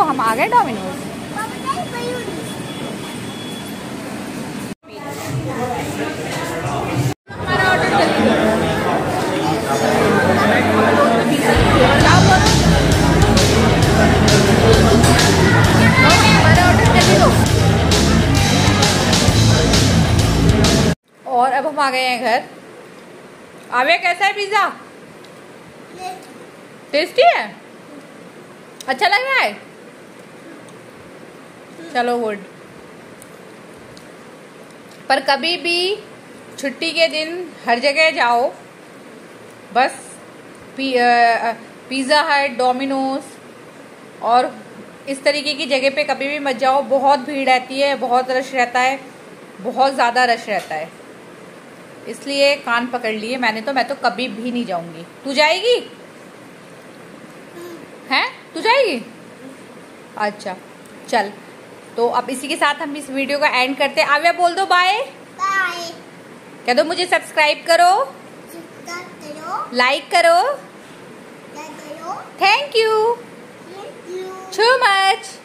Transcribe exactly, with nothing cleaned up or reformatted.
हम आ गए डोमिनोज। और अब हम आ गए हैं घर। आवे कैसा है पिज्जा? टेस्टी है? अच्छा लग रहा है? चलो गुड। पर कभी भी छुट्टी के दिन हर जगह जाओ, बस पी, आ, पिज़्ज़ा हट, डोमिनोज और इस तरीके की जगह पे कभी भी मत जाओ। बहुत भीड़ रहती है, बहुत रश रहता है, बहुत ज़्यादा रश रहता है। इसलिए कान पकड़ लिए मैंने तो मैं तो कभी भी नहीं जाऊंगी। तू जाएगी? हैं? तू जाएगी? अच्छा चल, तो अब इसी के साथ हम इस वीडियो का एंड करते हैं। आव्या बोल दो बाय बाय। कह दो मुझे सब्सक्राइब करो, लाइक करो, थैंक यू सो मच।